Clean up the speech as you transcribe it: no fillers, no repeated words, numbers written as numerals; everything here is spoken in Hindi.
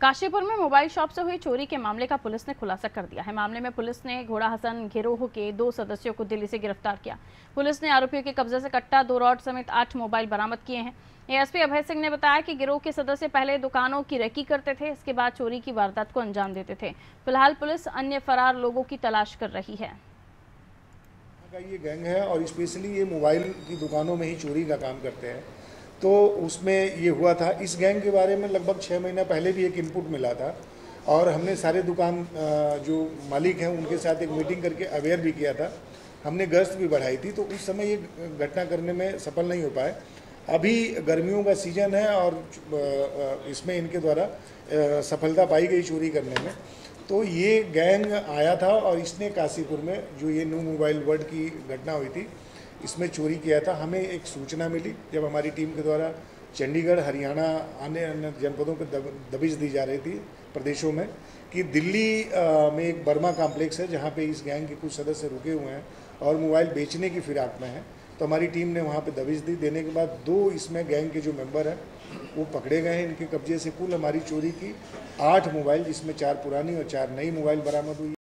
काशीपुर में मोबाइल शॉप से हुई चोरी के मामले का पुलिस ने खुलासा कर दिया है। मामले में पुलिस ने घोड़ा हसन गिरोह के 2 सदस्यों को दिल्ली से गिरफ्तार किया। पुलिस ने आरोपियों के कब्जे से कट्टा, 2 रॉड समेत 8 मोबाइल बरामद किए हैं। एएसपी अभय सिंह ने बताया कि गिरोह के सदस्य पहले दुकानों की रेकी करते थे, इसके बाद चोरी की वारदात को अंजाम देते थे। फिलहाल पुलिस अन्य फरार लोगों की तलाश कर रही है। ये गैंग है और स्पेशली ये मोबाइल की दुकानों में ही चोरी का काम करते हैं। तो उसमें ये हुआ था। इस गैंग के बारे में लगभग 6 महीना पहले भी एक इनपुट मिला था और हमने सारे दुकान जो मालिक हैं उनके साथ एक मीटिंग करके अवेयर भी किया था। हमने गश्त भी बढ़ाई थी, तो उस समय ये घटना करने में सफल नहीं हो पाए। अभी गर्मियों का सीज़न है और इसमें इनके द्वारा सफलता पाई गई चोरी करने में। तो ये गैंग आया था और इसने काशीपुर में जो ये न्यू मोबाइल वर्ल्ड की घटना हुई थी इसमें चोरी किया था। हमें एक सूचना मिली जब हमारी टीम के द्वारा चंडीगढ़, हरियाणा, अन्य जनपदों पर दबिश दी जा रही थी प्रदेशों में कि दिल्ली में एक बर्मा कॉम्प्लेक्स है जहाँ पे इस गैंग के कुछ सदस्य रुके हुए हैं और मोबाइल बेचने की फिराक में हैं। तो हमारी टीम ने वहाँ पे दबिश दी। देने के बाद 2 इसमें गैंग के जो मेंबर हैं वो पकड़े गए हैं। इनके कब्जे से कुल हमारी चोरी की 8 मोबाइल, जिसमें 4 पुरानी और 4 नई मोबाइल बरामद हुई।